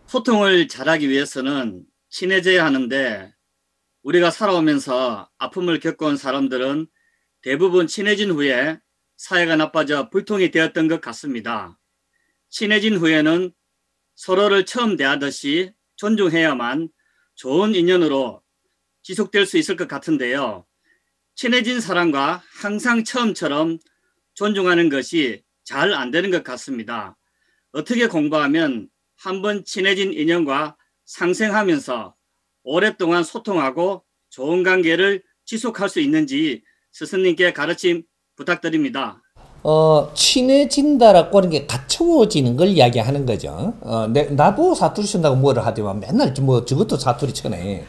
소통을 잘하기 위해서는 친해져야 하는데 우리가 살아오면서 아픔을 겪어온 사람들은 대부분 친해진 후에 사이가 나빠져 불통이 되었던 것 같습니다. 친해진 후에는 서로를 처음 대하듯이 존중해야만 좋은 인연으로 지속될 수 있을 것 같은데요. 친해진 사람과 항상 처음처럼 존중하는 것이 잘 안 되는 것 같습니다. 어떻게 공부하면 한번 친해진 인연과 상생하면서 오랫동안 소통하고 좋은 관계를 지속할 수 있는지 스승님께 가르침 부탁드립니다. 친해진다라고 하는 게 가까워지는 걸 이야기하는 거죠. 나보고 사투리 쓴다고 뭐를 하더만 맨날 뭐 저것도 사투리 쳐내.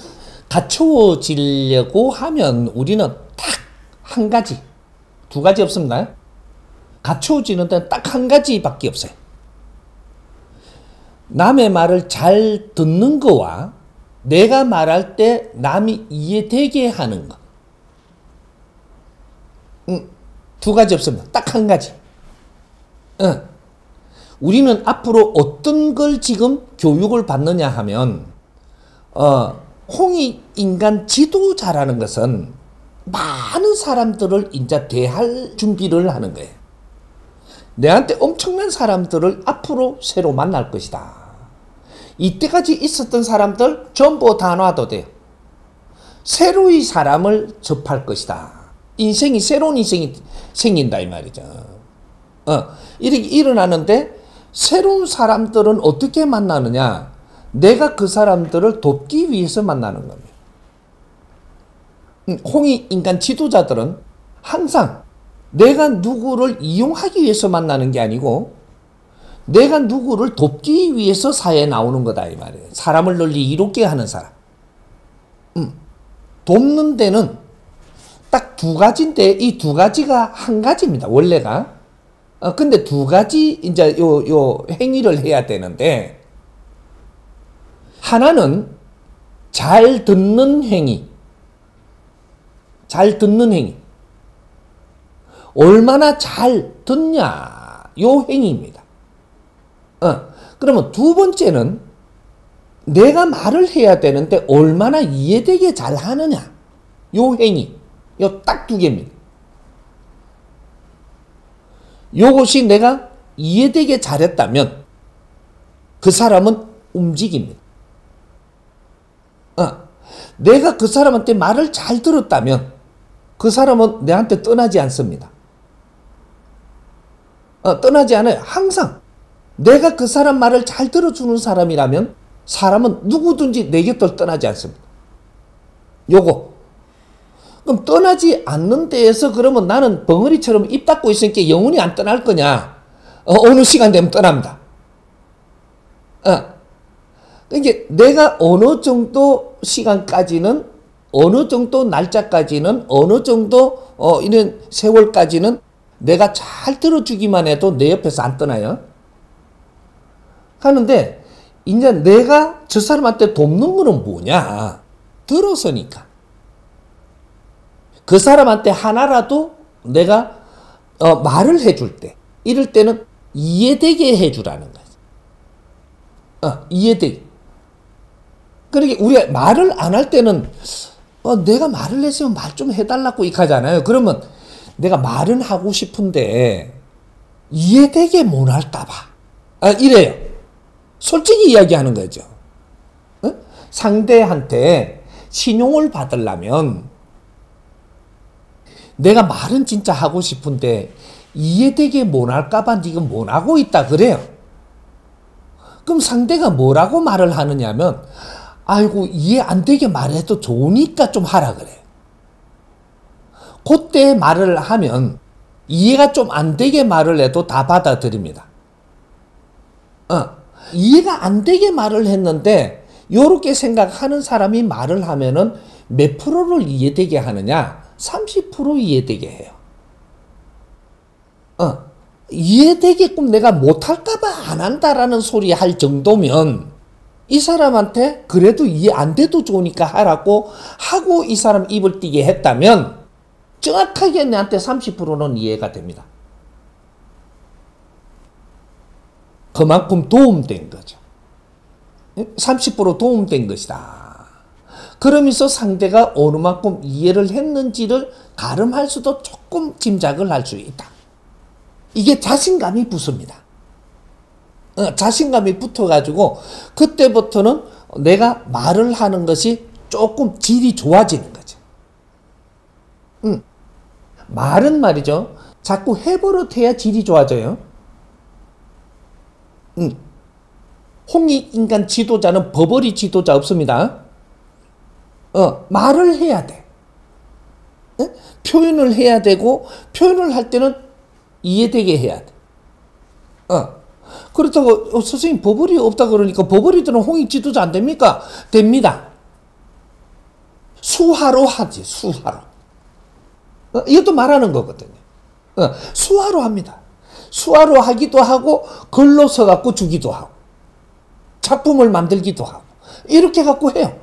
가까워지려고 하면 우리는 딱 한 가지, 두 가지 없습니다. 가까워지는 데는 딱 한 가지밖에 없어요. 남의 말을 잘 듣는 거와 내가 말할 때 남이 이해되게 하는 거. 두 가지 없습니다. 딱 한 가지. 우리는 앞으로 어떤 걸 지금 교육을 받느냐 하면, 홍익인간 지도자라는 것은 많은 사람들을 이제 대할 준비를 하는 거예요. 내한테 엄청난 사람들을 앞으로 새로 만날 것이다. 이때까지 있었던 사람들 전부 다 놔도 돼요. 새로이 사람을 접할 것이다. 인생이 새로운 인생이 생긴다 이 말이죠. 이렇게 일어나는데 새로운 사람들은 어떻게 만나느냐? 내가 그 사람들을 돕기 위해서 만나는 겁니다. 홍익인간 지도자들은 항상 내가 누구를 이용하기 위해서 만나는 게 아니고 내가 누구를 돕기 위해서 사회에 나오는 거다 이 말이에요. 사람을 널리 이롭게 하는 사람. 돕는 데는 딱 두 가지인데 이 두 가지가 한 가지입니다. 원래가. 근데 두 가지 이제 요 행위를 해야 되는데 하나는 잘 듣는 행위. 잘 듣는 행위. 얼마나 잘 듣냐 요 행위입니다. 그러면 두 번째는 내가 말을 해야 되는데 얼마나 이해되게 잘 하느냐 요 행위. 요 딱 두 개입니다. 요것이 내가 이해되게 잘했다면 그 사람은 움직입니다. 내가 그 사람한테 말을 잘 들었다면 그 사람은 내한테 떠나지 않습니다. 떠나지 않아요. 항상 내가 그 사람 말을 잘 들어주는 사람이라면 사람은 누구든지 내 곁을 떠나지 않습니다. 요거. 그럼 떠나지 않는 데에서 그러면 나는 벙어리처럼 입 닫고 있으니까 영원히 안 떠날 거냐? 어느 시간 되면 떠납니다. 이게 내가 어느 정도 시간까지는, 어느 정도 날짜까지는, 어느 정도 이런 세월까지는 내가 잘 들어주기만 해도 내 옆에서 안 떠나요. 하는데 이제 내가 저 사람한테 돕는 거는 뭐냐? 들어서니까. 그 사람한테 하나라도 내가 말을 해줄 때, 이럴 때는 이해되게 해주라는 거지. 이해되게. 그러니까 우리가 말을 안 할 때는 내가 말을 했으면 말 좀 해달라고 이렇게 하잖아요. 그러면 내가 말은 하고 싶은데 이해되게 못 할까 봐. 이래요. 솔직히 이야기하는 거죠. 상대한테 신용을 받으려면 내가 말은 진짜 하고 싶은데 이해되게 못 할까 봐 지금 못 하고 있다 그래요. 그럼 상대가 뭐라고 말을 하느냐면 아이고 이해 안 되게 말해도 좋으니까 좀 하라 그래요. 그때 말을 하면 이해가 좀 안 되게 말을 해도 다 받아들입니다. 이해가 안 되게 말을 했는데 요렇게 생각하는 사람이 말을 하면은 몇 프로를 이해되게 하느냐? 30% 이해되게 해요. 이해되게끔 내가 못할까봐 안 한다라는 소리 할 정도면 이 사람한테 그래도 이해 안 돼도 좋으니까 하라고 하고 이 사람 입을 띄게 했다면 정확하게 내한테 30%는 이해가 됩니다. 그만큼 도움된 거죠. 30% 도움된 것이다. 그러면서 상대가 어느 만큼 이해를 했는지를 가름할 수도 조금 짐작을 할 수 있다. 이게 자신감이 붙습니다. 자신감이 붙어가지고 그때부터는 내가 말을 하는 것이 조금 질이 좋아지는 거죠. 말은 말이죠. 자꾸 해버릇해야 질이 좋아져요. 홍익인간 지도자는 버버리 지도자 없습니다. 말을 해야 돼. 표현을 해야 되고 표현을 할 때는 이해되게 해야 돼. 그렇다고 선생님 버버리 없다 그러니까 버버리들은 홍익 지도자 안 됩니까? 됩니다. 수화로 하지. 수화로. 이것도 말하는 거거든요. 수화로 합니다. 수화로 하기도 하고 글로 써갖고 주기도 하고 작품을 만들기도 하고 이렇게 갖고 해요.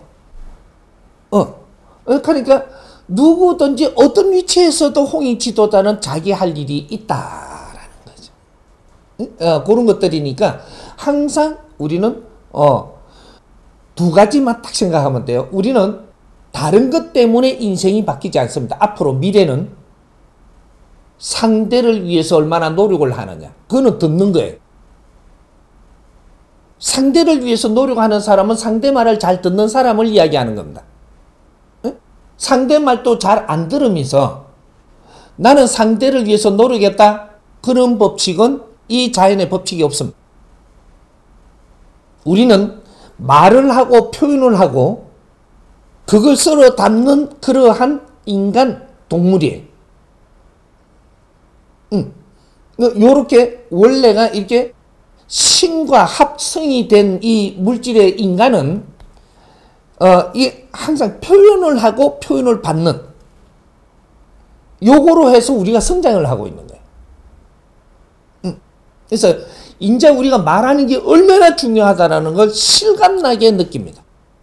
그러니까 누구든지 어떤 위치에서도 홍익 지도자는 자기 할 일이 있다라는 거죠. 그런 것들이니까 항상 우리는 두 가지만 딱 생각하면 돼요. 우리는 다른 것 때문에 인생이 바뀌지 않습니다. 앞으로 미래는 상대를 위해서 얼마나 노력을 하느냐. 그거는 듣는 거예요. 상대를 위해서 노력하는 사람은 상대 말을 잘 듣는 사람을 이야기하는 겁니다. 상대 말도 잘 안 들으면서 나는 상대를 위해서 노력했다. 그런 법칙은 이 자연의 법칙이 없습니다. 우리는 말을 하고 표현을 하고 그걸 서로 담는 그러한 인간 동물이에요. 요렇게 원래가 이렇게 신과 합성이 된 이 물질의 인간은 이 항상 표현을 하고 표현을 받는 요거로 해서 우리가 성장을 하고 있는 거예요. 그래서 이제 우리가 말하는 게 얼마나 중요하다라는 걸 실감나게 느낍니다.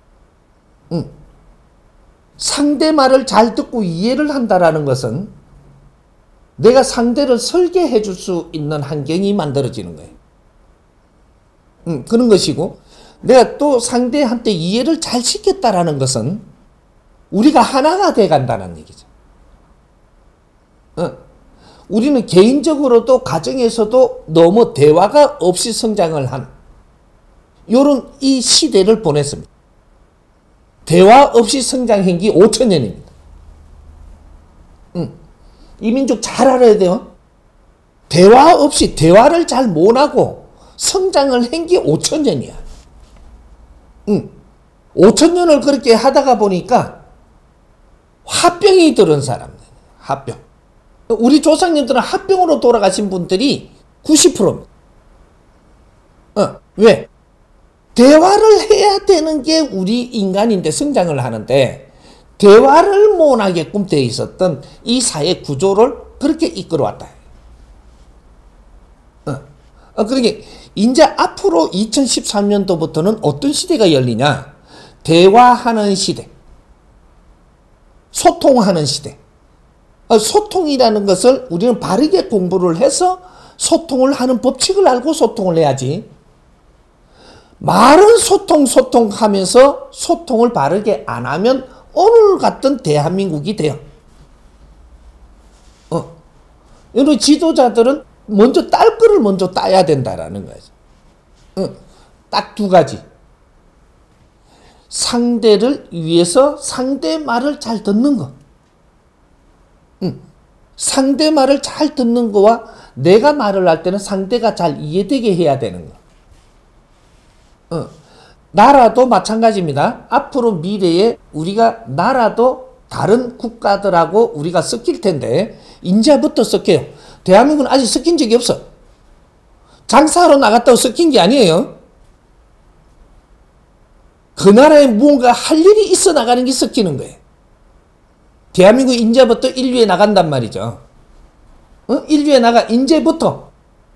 상대 말을 잘 듣고 이해를 한다라는 것은 내가 상대를 설계해 줄 수 있는 환경이 만들어지는 거예요. 그런 것이고 내가 또 상대한테 이해를 잘 시켰다라는 것은 우리가 하나가 돼 간다는 얘기죠. 우리는 개인적으로도 가정에서도 너무 대화가 없이 성장을 한 요런 이 시대를 보냈습니다. 대화 없이 성장한 게 5,000년입니다. 이 민족 잘 알아야 돼요. 대화 없이 대화를 잘 못하고 성장을 한 게 5,000년이야. 5,000년을 그렇게 하다가 보니까 화병이 들은 사람들. 화병. 우리 조상님들은 화병으로 돌아가신 분들이 90%입니다. 왜? 대화를 해야 되는 게 우리 인간인데 성장을 하는데 대화를 못하게끔 돼 있었던 이 사회 구조를 그렇게 이끌어왔다. 그러니까 이제 앞으로 2013년도부터는 어떤 시대가 열리냐? 대화하는 시대, 소통하는 시대. 소통이라는 것을 우리는 바르게 공부를 해서 소통을 하는 법칙을 알고 소통을 해야지. 말은 소통하면서 소통을 바르게 안 하면 오늘 같은 대한민국이 돼요. 여러분 지도자들은 먼저 딸 거를 먼저 따야 된다라는 거죠. 딱 두 가지. 상대를 위해서 상대 말을 잘 듣는 거. 상대 말을 잘 듣는 거와 내가 말을 할 때는 상대가 잘 이해되게 해야 되는 거. 나라도 마찬가지입니다. 앞으로 미래에 우리가 나라도 다른 국가들하고 우리가 섞일 텐데 이제부터 섞여요. 대한민국은 아직 섞인 적이 없어. 장사하러 나갔다고 섞인 게 아니에요. 그 나라에 무언가 할 일이 있어 나가는 게 섞이는 거예요. 대한민국 이제부터 인류에 나간단 말이죠. 인류에 나가 이제부터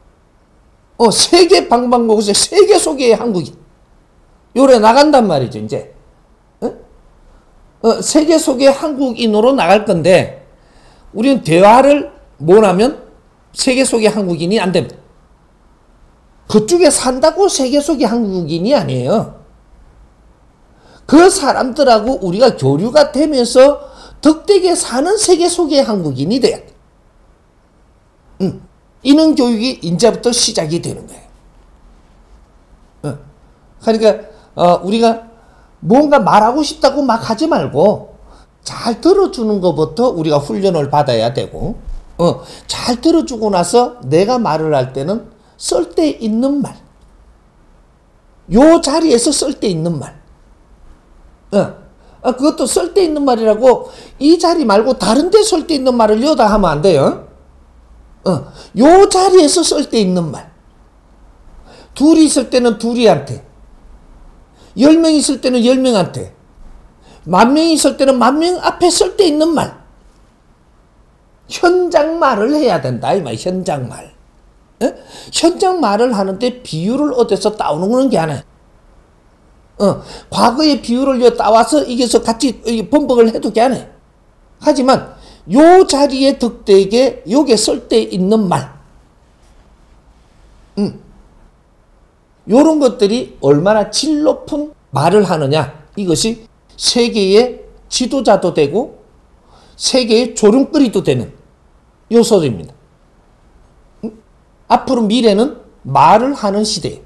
세계 방방곡곡에 세계 속의 한국이 요래 나간단 말이죠. 이제 세계 속의 한국인으로 나갈 건데 우리는 대화를 못하면 세계 속의 한국인이 안 됩니다. 그쪽에 산다고 세계 속의 한국인이 아니에요. 그 사람들하고 우리가 교류가 되면서 덕되게 사는 세계 속의 한국인이 돼야 돼. 이런 교육이 이제부터 시작이 되는 거예요. 그러니까 우리가 뭔가 말하고 싶다고 막 하지 말고 잘 들어주는 것부터 우리가 훈련을 받아야 되고, 잘 들어주고 나서 내가 말을 할 때는 쓸데있는 말, 요 자리에서 쓸데있는 말, 그것도 쓸데있는 말이라고 이 자리 말고 다른 데 쓸데있는 말을 여다 하면 안 돼요. 요 자리에서 쓸데있는 말, 둘이 있을 때는 둘이한테, 10명 있을 때는 10명한테, 10,000명이 있을 때는 10,000명 앞에 쓸데있는 말, 현장 말을 해야 된다 이 말. 현장 말. 현장 말을 하는데 비유를 어디서 따오는 게 아니야. 과거의 비유를 따와서 이게서 같이 번복을 해도 게 아니야. 하지만 요 자리에 덕되게 요게 쓸데있는 말, 요런 것들이 얼마나 질 높은 말을 하느냐, 이것이 세계의 지도자도 되고 세계의 조름거리도 되는 요소입니다. 앞으로 미래는 말을 하는 시대,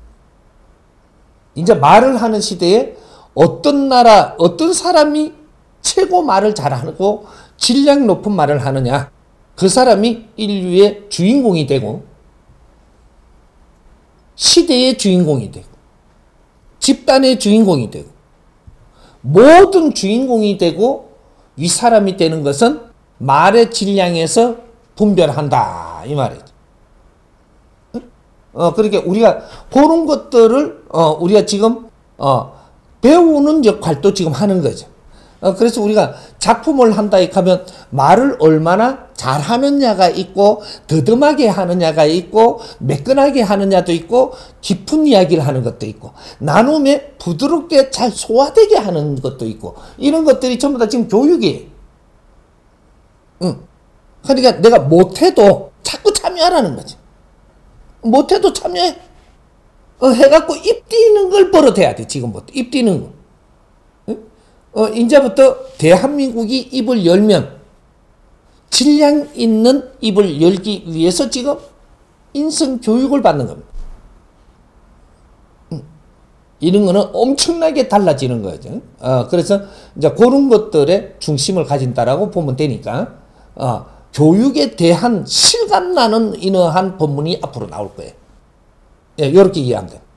이제 말을 하는 시대에 어떤 나라, 어떤 사람이 최고 말을 잘하고 질량 높은 말을 하느냐, 그 사람이 인류의 주인공이 되고 시대의 주인공이 되고 집단의 주인공이 되고 모든 주인공이 되고 이 사람이 되는 것은 말의 질량에서 분별한다 이 말이죠. 그러니까 우리가 그런 것들을 우리가 지금 배우는 역할도 지금 하는 거죠. 그래서 우리가 작품을 한다 하면 말을 얼마나 잘하느냐가 있고 더듬하게 하느냐가 있고 매끈하게 하느냐도 있고 깊은 이야기를 하는 것도 있고 나눔에 부드럽게 잘 소화되게 하는 것도 있고 이런 것들이 전부 다 지금 교육이에요. 그러니까 내가 못해도 자꾸 참여하라는 거지. 못해도 참여해. 해갖고 입 띄는 걸 버릇해야 돼. 지금부터 입 띄는 거. 이제부터 대한민국이 입을 열면 질량 있는 입을 열기 위해서 지금 인성 교육을 받는 겁니다. 이런 거는 엄청나게 달라지는 거죠. 그래서 이제 그런 것들에 중심을 가진다라고 보면 되니까 교육에 대한 실감 나는 이러한 본문이 앞으로 나올 거예요. 예, 이렇게 이해하면 돼요.